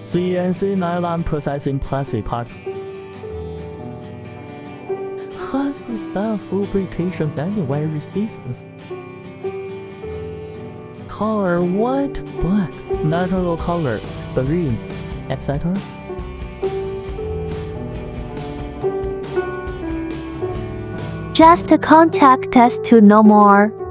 CNC nylon processing plastic parts. Has self-lubrication and wear resistance. Color white, black, natural color, green, etc. Just contact us to know more.